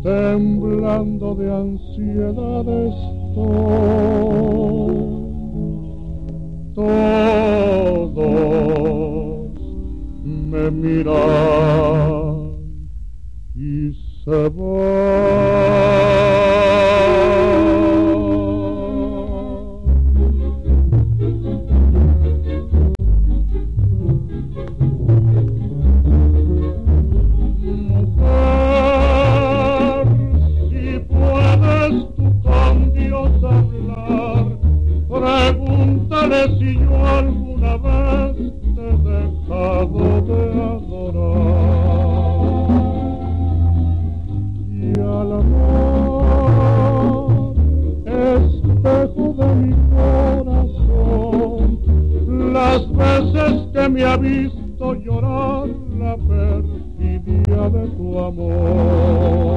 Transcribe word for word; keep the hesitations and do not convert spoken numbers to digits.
temblando de ansiedad estoy. Todos me miran y se van. Pregúntale si yo alguna vez te he dejado de adorar. Y al amor, espejo de mi corazón, las veces que me ha visto llorar la perfidia de tu amor.